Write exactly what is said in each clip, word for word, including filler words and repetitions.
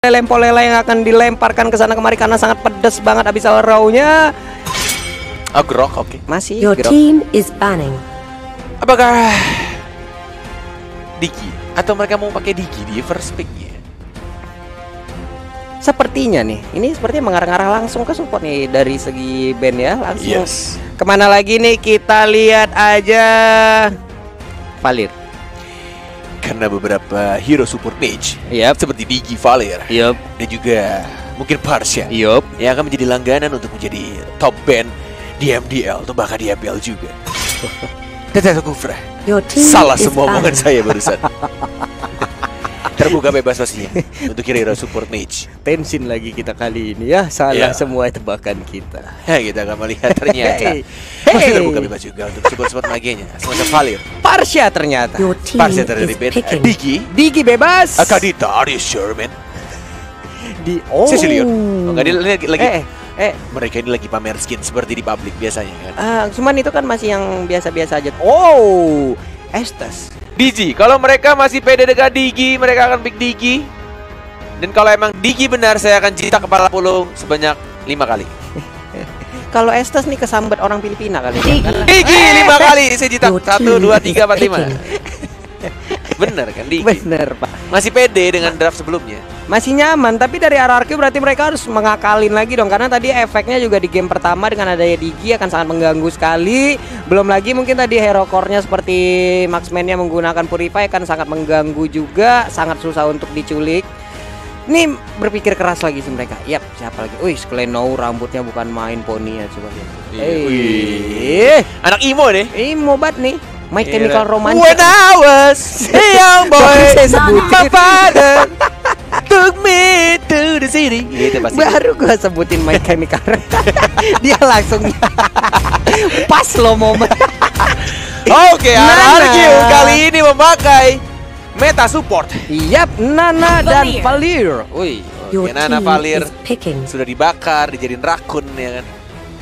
lempolela yang akan dilemparkan ke sana kemari karena sangat pedas banget Abyssal Row-nya. Oh, grok, oke. Okay. Masih Your grok. team is banning. Apakah Digi atau mereka mau pakai Digi di first pick-nya? Sepertinya nih, ini sepertinya mengarah-arah langsung ke support nih dari segi band ya, langsung. Yes. Kemana lagi nih, kita lihat aja. Valir. Karena beberapa hero support mage, Yap. seperti Digi, Valir, Yup. dan juga mungkin Parsha, Yup. yang akan menjadi langganan untuk menjadi top band di M D L atau bahkan di M P L juga. Teteh Kufra, Your team salah is semua omongan banning. saya barusan. Terbuka bebas pastinya untuk hero support mage. Tensin lagi kita kali ini ya, salah Ya. semua tebakan kita. Ya, kita akan melihat ternyata Hey. masih Hey. terbuka bebas juga untuk support-support magenya. Semacam Valir, Parsha ternyata. Your team Parsha dari is band picking. Digi, Digi bebas. Akadita, are you sure, man? Di oh. Cecilion. Oh, enggak, dia lagi, lagi Eh, eh, mereka ini lagi pamer skin seperti di publik biasanya kan. ah, cuman itu kan masih yang biasa-biasa aja. Oh, Estes. Digi, kalau mereka masih pede dengan Digi, mereka akan pick Digi. Dan kalau emang Digi benar, saya akan jitak kepala pulung sebanyak lima kali. Kalau Estes nih kesambat orang Filipina kali. Digi. Karena- Digi lima kali, saya jitak Your satu, team dua, is tiga, empat, lima. picking. Bener kan Digi? Bener Pak. Masih pede dengan draft sebelumnya. Masih nyaman, tapi dari R R Q berarti mereka harus mengakalin lagi dong. Karena tadi efeknya juga di game pertama dengan adanya Digi akan sangat mengganggu sekali. Belum lagi mungkin tadi hero core-nya seperti Marksman-nya menggunakan Purify akan sangat mengganggu juga. Sangat susah untuk diculik. Ini berpikir keras lagi sih mereka. Yap, siapa lagi? Wih, Sklenou rambutnya bukan main poni ya, coba lihat. Iya, Eh, wih. Anak imo nih. eh, mobat nih. My Iya. Chemical Romance. When I was a young boy, Baru saya sebutin. my father took me to the city. Gitu pasti. Baru gua sebutin My Chemical. Dia langsung pas lo momen. Oke, Nana. R R Q kali ini memakai meta support. Yap, Nana dan Valir. Wih, Your Oke, Nana team Valir is picking. sudah dibakar, dijadiin rakun ya kan.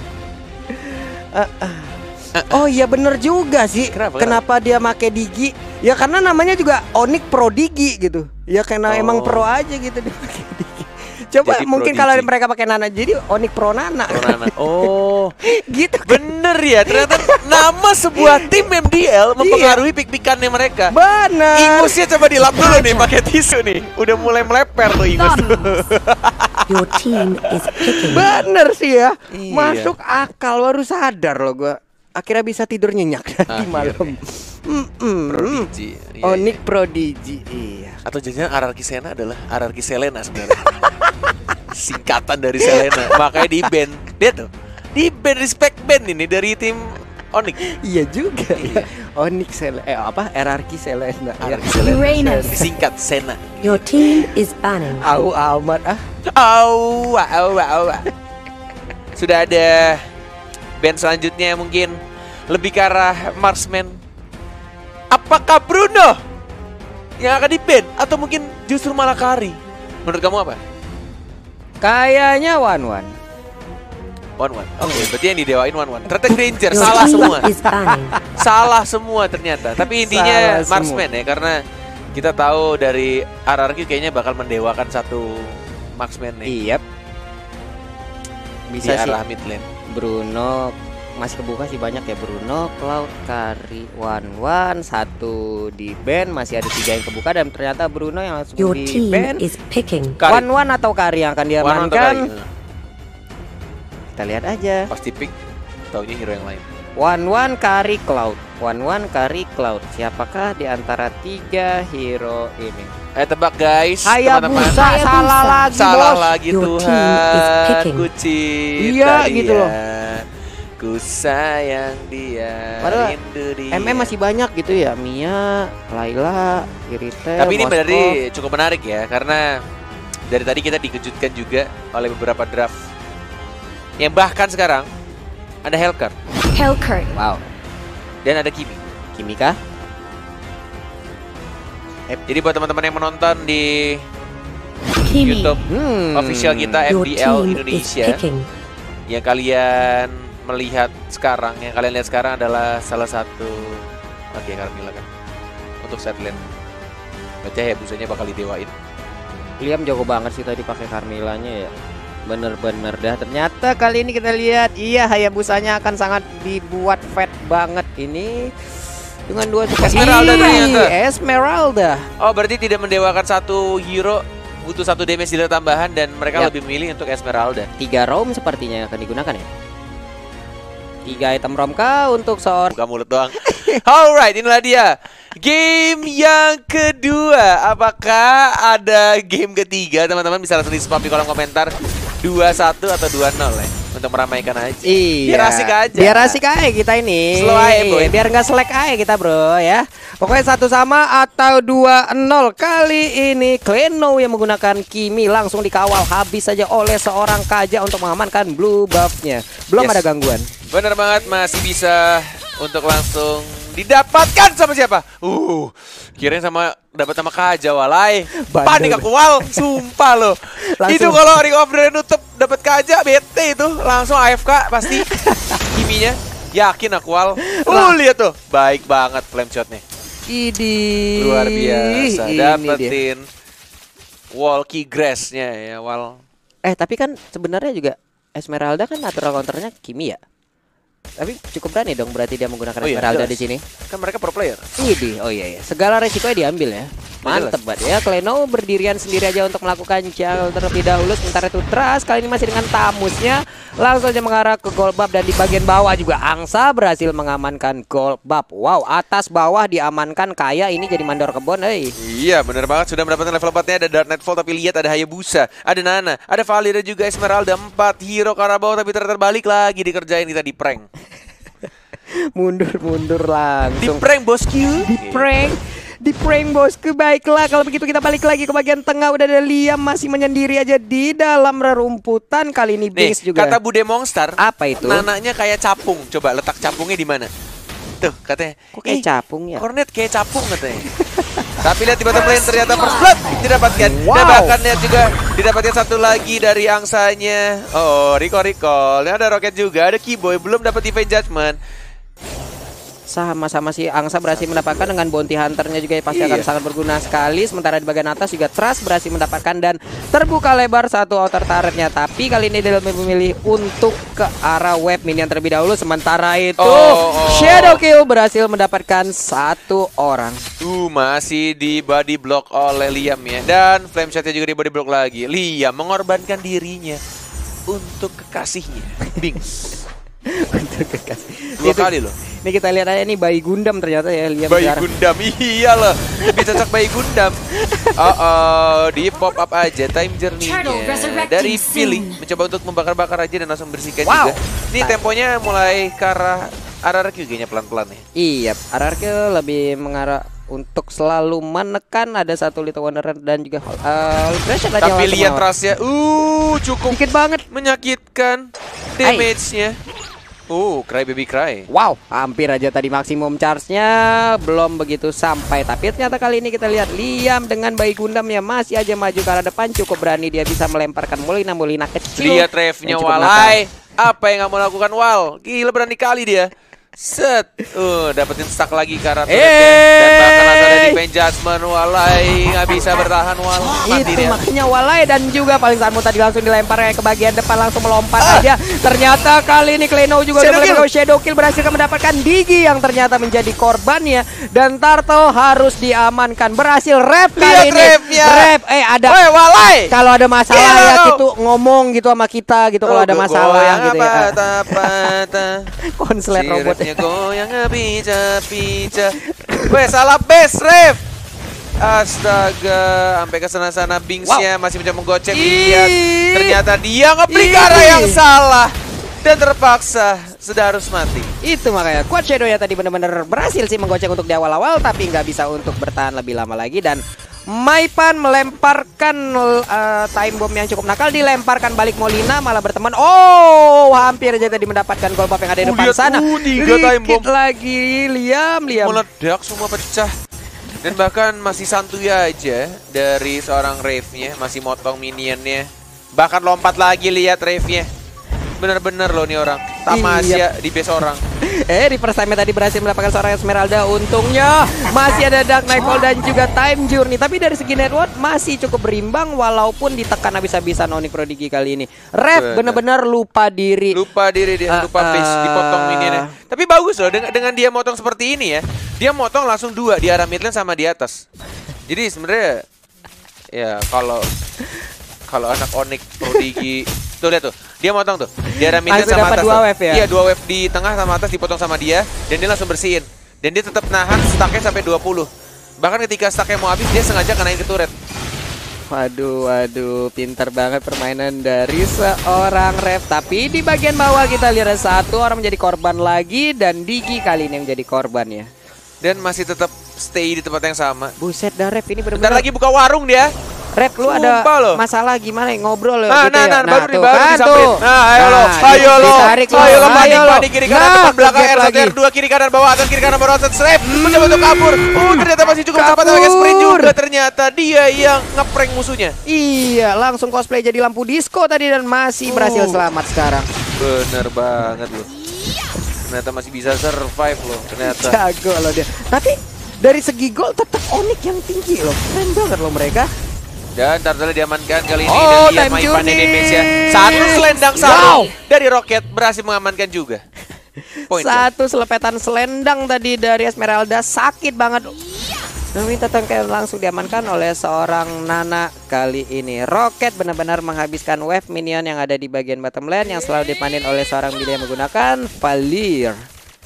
oh iya bener juga sih. Kenapa, Kenapa dia make Digi? Ya karena namanya juga Onyx Pro Digi gitu. Ya karena Oh. emang pro aja gitu dia pakai Digi. Coba Jadi mungkin Pro kalau Digi. mereka pakai Nana jadi Onyx Pro Nana. Pro Nana. Oh, gitu kan. bener ya. Ternyata nama sebuah tim M D L mempengaruhi pick-pickannya mereka. Bener. Ingusnya coba dilap dulu nih pakai tisu nih. Udah mulai meleper tuh ingus. Your team is picking. Bener sih ya. Iya. Masuk akal, baru sadar loh gua. Akhirnya bisa tidur nyenyak di Akhirnya. malam. Mm-mm. Prodigy. Iya, Onyx iya. Prodigy. Iya. Atau jangan R R Q Sena adalah R R Q Selena sebenarnya. Singkatan dari Selena. Makanya di band. Dia tuh di band respect band ini dari tim Onyx. Iya juga. Iya. Onyx Sel eh apa R R Q Selena. R R Q Selena. Uranus. Disingkat Sena. Your team is banning. Au amat ah. Au, au, au. Sudah ada band selanjutnya yang mungkin lebih ke arah Marksman. Apakah Bruno yang akan di-ban atau mungkin justru malah Kari? Menurut kamu apa? Kayaknya One One. One one. Oke, berarti yang didewain one one. Ternyata Granger Your salah team semua. is banning. Salah semua ternyata. Tapi intinya Salah Marksman ya, karena kita tahu dari R R Q kayaknya bakal mendewakan satu Marksman nih Iya. di Bisa sih. arah mid lane. Bruno masih kebuka sih banyak ya. Bruno, Cloud, Kari, One One, satu di band, masih ada tiga yang kebuka dan ternyata Bruno yang langsung Your di team band. is picking. Kari. One One atau Kari yang akan One one atau diamankan? Kari? Kita lihat aja. Pasti pick taunya hero yang lain. One One Kari Cloud, One One Kari Cloud. Siapakah di antara tiga hero ini? Ayo tebak guys, Hayabusa, Hayabusa. salah lagi Salah bos. lagi Your team is Tuhan, picking. ku cinta Iya, gitu loh. dia, ku sayang dia, Padahal rindu dia. M M masih banyak gitu ya. Mia, Layla, Irite. Tapi ini Moskov. berarti cukup menarik ya, karena dari tadi kita dikejutkan juga oleh beberapa draft yang bahkan sekarang ada Hellcurt Hellcurt. Wow. dan ada Kimi. Kimika. Jadi buat teman-teman yang menonton di Kimi. YouTube Hmm. official kita Your M D L team is Indonesia, picking. yang kalian melihat sekarang, yang kalian lihat sekarang adalah salah satu. Oke, Carmilla kan untuk set lane. Baca ya busanya bakal didewain. Liam jago banget sih tadi pakai Carmilla-nya ya. Bener-bener dah. Ternyata kali ini kita lihat, iya Hayabusanya akan sangat dibuat fat banget ini. Dengan dua super Esmeralda ternyata. Esmeralda. Oh, berarti tidak mendewakan satu hero, butuh satu damage dealer tambahan dan mereka Yap. lebih memilih untuk Esmeralda. Tiga roam sepertinya yang akan digunakan ya. Tiga item rom kah untuk seorang. Buka mulut doang. Alright, inilah dia game yang kedua. Apakah ada game ketiga? Teman-teman bisa langsung di-spam di kolom komentar. Dua satu atau dua nol ya, untuk meramaikan aja. Iya. Biar asik aja. Biar asik aja kita ini. Slow aja, boy. Biar nggak selek aja kita bro ya. Pokoknya satu sama atau dua nol. Kali ini Kleno yang menggunakan Kimi langsung dikawal habis saja oleh seorang Kaja untuk mengamankan blue buff-nya. Belum Yes. ada gangguan. Bener banget, masih bisa untuk langsung didapatkan sama siapa? Uh, kirain sama dapat sama Kaja walai. Bandel. Panik aku Wal, sumpah loh. Langsung. Itu kalau Ring of the nutup dapat Kaja bete itu langsung A F K pasti. Kiminya yakin aku Wal. Uh, lihat tuh, baik banget flame shotnya. Idi. Luar biasa. Ini dia. Dapetin walkie grass-nya ya Wal. Eh tapi kan sebenarnya juga Esmeralda kan natural counternya Kimi ya. Tapi cukup berani dong berarti dia menggunakan Oh iya, Esmeralda jelas. di sini. Kan mereka pro player. Idi, oh iya iya. Segala resikonya diambil ya. Mantep banget ya. Kleno berdirian sendiri aja untuk melakukan jal terlebih dahulu. Sementara itu Trust kali ini masih dengan tamusnya langsung aja mengarah ke gold buff dan di bagian bawah juga Angsa berhasil mengamankan gold buff. Wow, atas bawah diamankan kayak ini jadi mandor kebon, eh. Iya bener banget, sudah mendapatkan level empat-nya. Ada Dark Nightfall tapi lihat ada Hayabusa, ada Nana, ada Vali dan juga Esmeralda. Empat hero Karabau tapi ternyata balik lagi dikerjain, kita di prank. Mundur-mundur Di langsung. prank bosku. Di prank. Di prank bosku. Baiklah kalau begitu kita balik lagi ke bagian tengah. Udah ada Liam masih menyendiri aja di dalam rerumputan. Kali ini Nih, Base juga. kata Bude Monster, Apa itu? nananya kayak capung. Coba letak capungnya di mana? Tuh, katanya. Kok kayak "Ih, capung ya? Cornet kayak capung katanya. Tapi lihat di bottom lane ternyata first blood didapatkan. Wow. Dan bahkan lihat juga didapatkan satu lagi dari angsanya. Oh, recall recall. Ini ada Rocket juga, ada Keyboy belum dapat Divine Judgment. Sama-sama si Angsa berhasil mendapatkan dengan bounty hunternya juga pasti akan Iya. sangat berguna sekali. Sementara di bagian atas juga Trust berhasil mendapatkan dan terbuka lebar satu outer turretnya. Tapi kali ini dia lebih memilih untuk ke arah web minion terlebih dahulu. Sementara itu Oh, oh. Shadow Kill berhasil mendapatkan satu orang. Uh, masih di body block oleh Liam ya. Dan flame shotnya juga di body block lagi. Liam mengorbankan dirinya untuk kekasihnya, Bings. Untuk kekasih. Dua Itu- kali loh. Ini kita lihat aja nih bayi Gundam ternyata ya Liam Bayi sekarang. Gundam, iya loh. Lebih cocok bayi Gundam. Oh, oh, di pop up aja time journey-nya Turtle resurrecting dari soon. Philly. Mencoba untuk membakar-bakar aja dan langsung bersihkan Wow. juga. Ini temponya mulai ke arah R R Q kayaknya pelan-pelan ya. Iya, R R Q lebih mengarah untuk selalu menekan ada satu Little Wanderer dan juga uh, Pressure tadi yang Tapi langsung lihat melawan. trustnya, uh cukup Dikit banget. menyakitkan damage-nya. Uh, cry baby cry. Wow, hampir aja tadi maksimum charge-nya belum begitu sampai. Tapi ternyata kali ini kita lihat Liam dengan bayi Gundamnya masih aja maju ke arah depan. Cukup berani dia bisa melemparkan Molina-Molina kecil. Lihat revnya yang cukup Walai. Apa yang nggak mau lakukan Wal? Gila berani kali dia. Set, uh, dapetin stuck lagi karena turretnya. Dan bahkan ada Divine Judgment. Walai nggak bisa bertahan Wal. Mati Itu dia. makanya Walai dan juga paling Sanmu tadi langsung dilempar ke bagian depan langsung melompat Ah. aja. Ternyata kali ini Kleno juga Shadow udah kill. melakukan Shadow Kill berhasil mendapatkan Digi yang ternyata menjadi korbannya dan Turtle harus diamankan. Berhasil rap Lihat kali ini. rapnya. Rap eh ada Woi Walai. kalau ada masalah Gila ya kau. gitu ngomong gitu sama kita gitu kalau ada masalah gitu ya. Konslet robot. Robotnya goyang pica-pica. Weh salah base ref. Astaga, sampai ke sana-sana Bingsnya masih mencoba menggocek. Ih. Lihat, ternyata dia ngeplik Ih. arah yang salah dan terpaksa sudah harus mati. Itu makanya Quad Shadow ya tadi benar-benar berhasil sih menggocek untuk di awal-awal tapi nggak bisa untuk bertahan lebih lama lagi dan Maipan melemparkan uh, time bomb yang cukup nakal dilemparkan balik Molina malah berteman. Oh, hampir aja tadi mendapatkan gold buff yang ada di Uh, depan lihat, sana. uh, tiga time Dikit bomb. lagi Liam, Liam. Meledak semua pecah. Dan bahkan masih santuy aja dari seorang Rave-nya, masih motong minionnya. Bahkan lompat lagi lihat Rave-nya. Bener-bener loh nih orang. Tamasya di base orang. Eh, di first time tadi berhasil mendapatkan seorang Esmeralda. Untungnya masih ada Dark Nightfall dan juga Time Journey. Tapi dari segi network masih cukup berimbang walaupun ditekan habis-habisan Onyx Prodigy kali ini. Rev bener-bener lupa diri. Lupa diri dia, Uh, lupa base, uh, dipotong minionnya. Tapi bagus loh dengan, dengan dia motong seperti ini ya. Dia motong langsung dua di arah mid lane sama di atas. Jadi sebenarnya ya kalau kalau anak Onyx Prodigy tuh lihat tuh, dia motong tuh. Dia ada mid lane Langsung sama dapat atas. dua tuh. wave ya? Iya, dua wave di tengah sama atas dipotong sama dia dan dia langsung bersihin. Dan dia tetap nahan stacknya sampai dua puluh. Bahkan ketika stacknya mau habis dia sengaja kenain ke turret. Waduh, waduh, pintar banget permainan dari seorang Rev. Tapi di bagian bawah kita lihat ada satu orang menjadi korban lagi dan Digi kali ini yang menjadi korban ya. Dan masih tetap stay di tempat yang sama. Buset dah Rev ini Bentar benar-benar. lagi buka warung dia. Rev, lu Sumpah ada loh. masalah gimana ya? Ngobrol ya Nah, gitu nah, ya. nah, baru nih, tuh baru kan disamperin. tuh. Nah, ayo lo, Nah, ayo lo, ditarik lo, ayo lo, panik, ayo lo. panik, kiri kanan, Nah, depan belakang, kegap R satu, lagi. R dua, kiri kanan, bawah atas, kiri kanan, bawah atas, slap, mencoba untuk kabur. Uh, ternyata masih cukup cepat, pakai sprint juga. Ternyata dia yang ngeprank musuhnya. Iya, langsung cosplay jadi lampu disco tadi dan masih berhasil Oh. selamat sekarang. Bener banget loh. Ternyata masih bisa survive loh, ternyata. Jago loh dia. Tapi dari segi gol tetap Onyx yang tinggi loh. Keren banget loh mereka. Dan Turtle diamankan kali ini Oh, dan dia time main journey. pandai damage ya. Satu selendang sarung dari Rocket berhasil mengamankan juga. Point ya. Satu selepetan selendang tadi dari Esmeralda sakit banget. Dan minta tangkai langsung diamankan oleh seorang Nana kali ini. Rocket benar-benar menghabiskan wave minion yang ada di bagian bottom lane yang selalu dipanin oleh seorang Billy yang menggunakan Valir.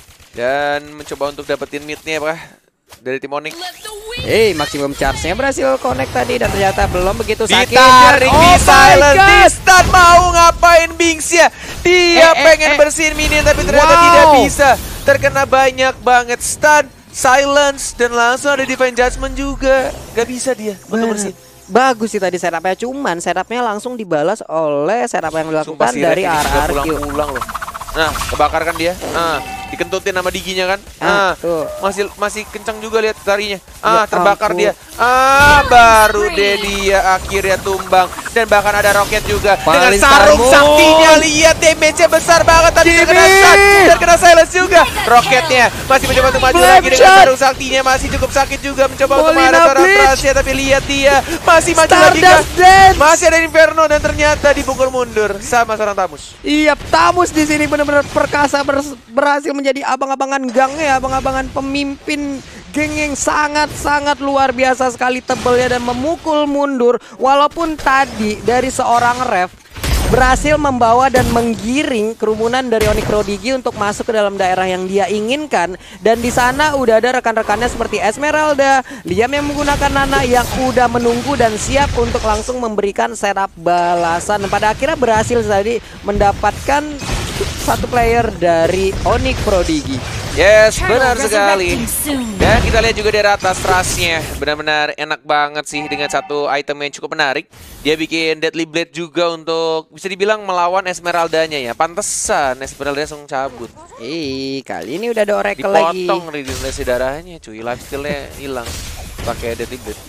Dan mencoba untuk dapetin mid-nya apa dari tim Onyx. Hey, maksimum charge-nya berhasil connect tadi dan ternyata belum begitu sakit. Ditarik Oh di my silence, God. di stun, mau ngapain Bings ya? Dia Eh, eh, pengen eh. bersihin minion tapi ternyata Wow. tidak bisa. Terkena banyak banget stun, silence, dan langsung ada divine judgment juga. Gak bisa dia untuk bersihin. Bagus sih tadi setupnya, cuman setupnya langsung dibalas oleh setup yang Sumpah dilakukan si dari Red ini R juga R Q. pulang-pulang loh. Nah, kebakar kan dia. Nah, dikentutin sama diginya kan. Ah, Nah, tuh. masih masih kencang juga lihat tarinya. Ah, Ya terbakar ampun. dia. Ah, baru deh dia akhirnya tumbang. Dan bahkan ada Rocket juga dengan Paling sarung Starmoon. saktinya. Lihat damage-nya besar banget tadi terkena stun dan kena silence juga. Rocketnya masih mencoba untuk maju Flame lagi dengan shot. sarung saktinya masih cukup sakit juga mencoba untuk Molina menghadap seorang Bleach. Trasya tapi lihat dia masih maju lagi kan. Stardust Dance. Masih ada Inferno dan ternyata dipukul mundur sama seorang Tamus. Iya, Tamus di sini benar-benar perkasa ber- berhasil menjadi abang-abangan gang ya, abang-abangan pemimpin geng yang sangat-sangat luar biasa sekali tebelnya dan memukul mundur. Walaupun tadi dari seorang Rev berhasil membawa dan menggiring kerumunan dari Onyx Prodigy untuk masuk ke dalam daerah yang dia inginkan, dan di sana udah ada rekan-rekannya seperti Esmeralda, Liam yang menggunakan Nana yang udah menunggu dan siap untuk langsung memberikan setup balasan. Pada akhirnya berhasil tadi mendapatkan satu player dari Onyx Prodigy. Yes, benar sekali. Dan kita lihat juga dari atas trustnya, benar-benar enak banget sih dengan satu item yang cukup menarik. Dia bikin Deadly Blade juga untuk bisa dibilang melawan Esmeraldanya ya. Pantesan Esmeralda langsung cabut. Eh, kali ini udah ada Oracle lagi. Dipotong regenerasi darahnya, cuy. Lifesteal-nya hilang pakai Deadly Blade.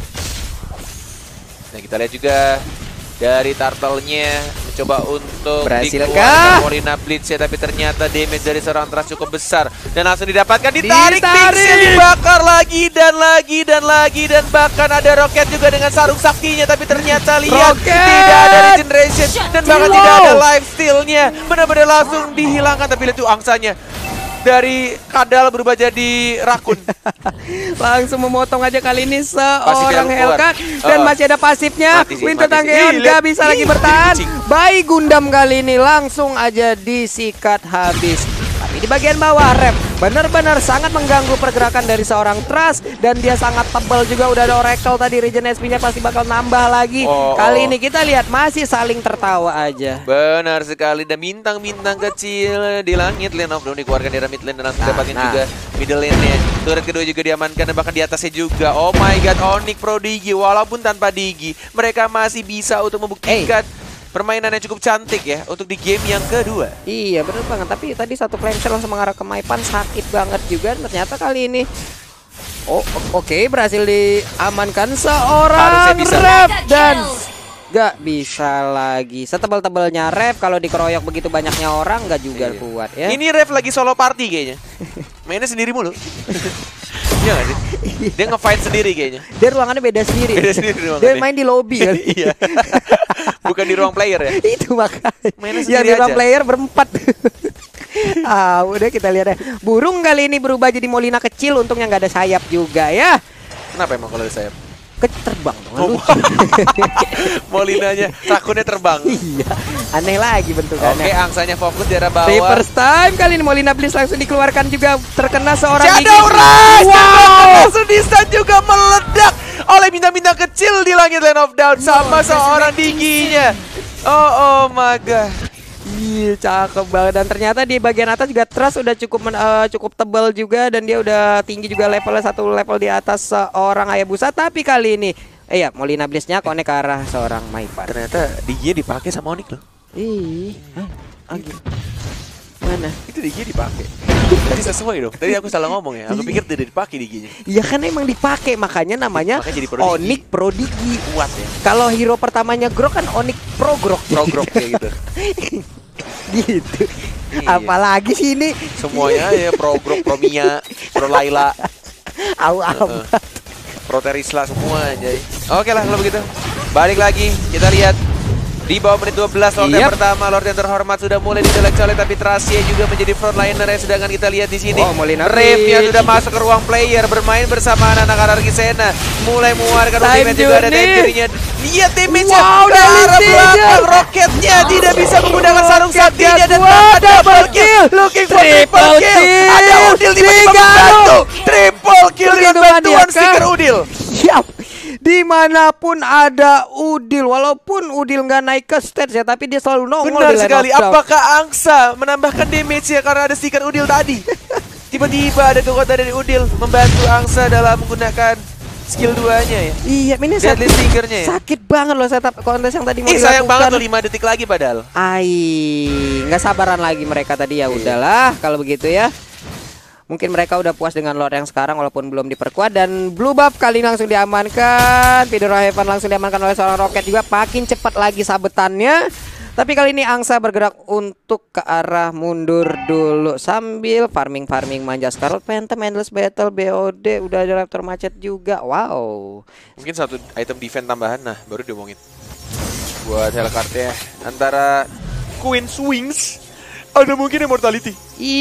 Nah, kita lihat juga dari Turtle-nya mencoba untuk Berhasilkah? dikeluarkan Molina Blitz ya, tapi ternyata damage dari seorang Trust cukup besar dan langsung didapatkan, ditarik, Ditarik. Bings-nya dibakar lagi dan lagi dan lagi, dan bahkan ada Rocket juga dengan sarung saktinya, tapi ternyata lihat Rocket! tidak ada regeneration dan bahkan Wow. tidak ada life steal-nya, benar-benar langsung dihilangkan. Tapi lihat tuh angsanya dari kadal berubah jadi rakun. Langsung memotong aja kali ini seorang Pasifnya keluar. Hellcat dan Oh. masih ada pasifnya. Mati sih, Winter mati sih. Tangkeon Ih, gak lihat. bisa lagi Ih, bertahan. kucing. Bayi Gundam kali ini langsung aja disikat habis. Tapi di bagian bawah Rep benar-benar sangat mengganggu pergerakan dari seorang Trust, dan dia sangat tebal juga. Udah ada Oracle tadi, regen S P-nya pasti bakal nambah lagi. Oh, Kali oh. ini kita lihat masih saling tertawa aja. Benar sekali, dan bintang-bintang kecil di langit. Lane of Doom dikeluarkan dari mid lane dan langsung Nah, dapatin nah. juga middle lane-nya. Turret kedua juga diamankan dan bahkan di atasnya juga. Oh my god, Onyx Prodigy walaupun tanpa Digi, mereka masih bisa untuk membuktikan permainan yang cukup cantik ya untuk di game yang kedua. Iya bener banget, tapi tadi satu flame shot langsung mengarah ke Maipan, sakit banget juga. Ternyata kali ini Oh o- oke berhasil diamankan seorang Harusnya bisa. Rev, dan Gak bisa lagi. Setebal-tebalnya Rev kalau dikeroyok begitu banyaknya orang gak juga Iya. kuat ya. Ini Rev lagi solo party kayaknya. Mainnya sendiri mulu. Iya gak sih? Dia nge-fight sendiri kayaknya. Dia ruangannya beda sendiri. Beda sendiri Dia ruangannya. main di lobby kan. Iya. Bukan di ruang player ya. Itu makanya. Mainnya Ya sendiri di ruang aja. player berempat. Ah, udah kita lihat ya. Burung kali ini berubah jadi Molina kecil, untungnya nggak ada sayap juga ya. Kenapa emang kalau ada sayap? Ke terbang dong. Oh, lucu. Molinanya, rakunnya terbang. Iya, aneh lagi Oke, bentukannya. angsanya fokus di arah bawah. Reverse time kali ini Molina Bliss langsung dikeluarkan juga, terkena seorang Shadow gigi. Rise! Wow. Langsung di stun juga meledak oleh bintang-bintang kecil di langit Land of Doubt sama seorang Diginya. Oh, oh my god. Iya, cakep banget. Dan ternyata di bagian atas juga Trust udah cukup men- eh, cukup tebal juga, dan dia udah tinggi juga levelnya, satu level di atas seorang Hayabusa. Tapi kali ini eh ya Molina Bliss-nya connect ke arah seorang Maipan. Ternyata Diginya dipakai sama Onyx loh. Ih, Agi. Mana? Itu Diginya dipakai. Tadi sesuai dong. Tadi aku salah ngomong ya. Aku pikir tidak dipakai Diginya. Iya kan emang dipakai, makanya namanya Makanya jadi Prodigi. Onyx Prodigi. Kuat ya. Kalau hero pertamanya Grok kan Onyx Pro Grok. Progrok kayak gitu. Gitu. Iya. Apalagi sih ini Semuanya ya Progrok, Pro Mia, Pro Laila, au au. Pro Terisla semua anjay. Oke lah kalau begitu. Balik lagi kita lihat di bawah menit dua belas Lord yang Yep. pertama, Lord yang terhormat sudah mulai dicolek-colek, tapi Tracia juga menjadi frontliner ya. Sedangkan kita lihat di sini Oh, Molina Rev yang Bliss. sudah masuk ke ruang player bermain bersama anak-anak Ararki Sena, mulai mengeluarkan Time ultimate juga ada journey. damage-nya. Lihat damage-nya Wow, ke arah dari belakang, Caesar. roketnya tidak bisa menggunakan sarung Roket saktinya dan gas kuat, tanpa double double kill. kill. Looking for Triple triple kill. kill. Ada Udil tiba-tiba Tiga, membantu. Triple kill dengan Perlindungan bantuan dia, stiker Kak. Udil. Siap. Dimanapun ada Udil, walaupun Udil nggak naik ke stage ya, tapi dia selalu nongol Benar di Land sekali. of Doubt. Apakah Angsa menambahkan damage-nya karena ada stiker Udil tadi? Tiba-tiba ada kekuatan dari Udil membantu Angsa dalam menggunakan skill duanya ya. Iya, ini Deadly sakit, stinkernya ya. sakit banget loh setup kontes yang tadi mau Ih, sayang banget dilakukan. loh lima detik lagi padahal. Ai, nggak sabaran lagi mereka tadi ya. Udahlah kalau begitu ya. Mungkin mereka udah puas dengan Lord yang sekarang walaupun belum diperkuat. Dan Blue Buff kali ini langsung diamankan. Fedora Heaven langsung diamankan oleh seorang Roket juga. Makin cepat lagi sabetannya. Tapi kali ini Angsa bergerak untuk ke arah mundur dulu sambil farming-farming manja. Scarlet Phantom, Endless Battle, B O D, udah ada Raptor Macet juga. Wow. Mungkin satu item defense tambahan, nah baru diomongin. Buat Hellcard-nya antara Queen Swings ada mungkin Immortality.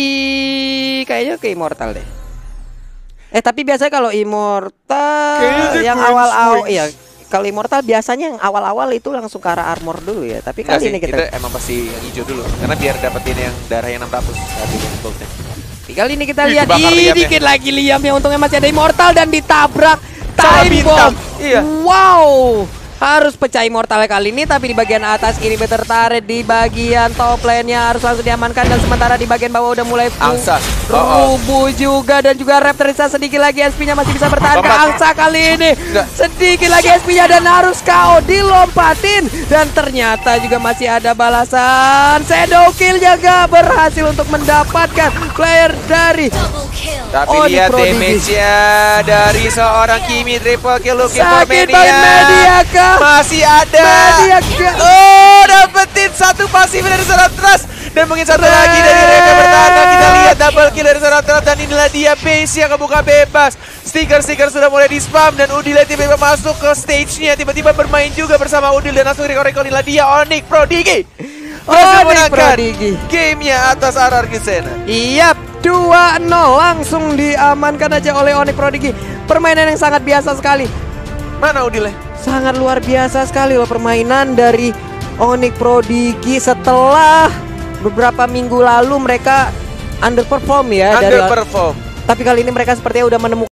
Ih, kayaknya ke Immortal deh. Eh tapi biasanya kalau Immortal Kayaknya yang Queen awal-awal, Swings. iya kalau Immortal biasanya yang awal-awal itu langsung ke arah armor dulu ya. Tapi Enggak kali sih, ini kita kita, emang pasti yang hijau dulu karena biar dapetin yang darah yang enam ratus saat itu goldnya. kali ini kita Ih, lihat dibakar ih, Liam ya. dikit lagi Liam yang untungnya masih ada Immortal dan ditabrak Sama time bintang. bomb. Iya. Wow. Harus pecah Immortal kali ini, tapi di bagian atas ini tertarik di bagian top lane-nya harus langsung diamankan, dan sementara di bagian bawah udah mulai Angsa. Oh, oh. rubuh juga, dan juga Raptor Risa sedikit lagi S P-nya masih bisa bertahan ke Lompat. Angsa kali ini. Enggak. Sedikit lagi S P-nya dan harus K O dilompatin, dan ternyata juga masih ada balasan. Shadow Kill juga berhasil untuk mendapatkan player dari Tapi Oh, di lihat Prodigy. damage-nya dari seorang Kimi, triple kill looking for sakit Mania. banget media kah? Masih ada. Media kah? Oh, dapetin satu pasif dari seorang Trust. Dan mungkin satu lagi dari Reka bertahan. Kita lihat double kill dari seorang Trust. Dan inilah dia base yang kebuka bebas. Stiker-stiker sudah mulai di spam. Dan Udil tiba-tiba masuk ke stage-nya. Tiba-tiba bermain juga bersama Udil. Dan langsung rekor-rekor. Inilah dia Onyx Prodigi. Berhasil Onyx menangkan Prodigi. gamenya atas Ararki Sena. Iya, dua nol langsung diamankan aja oleh Onyx Prodigy. Permainan yang sangat biasa sekali. Mana Udilnya? Sangat luar biasa sekali loh permainan dari Onyx Prodigy setelah beberapa minggu lalu mereka underperform ya dari, Underperform. tapi kali ini mereka sepertinya udah menemukan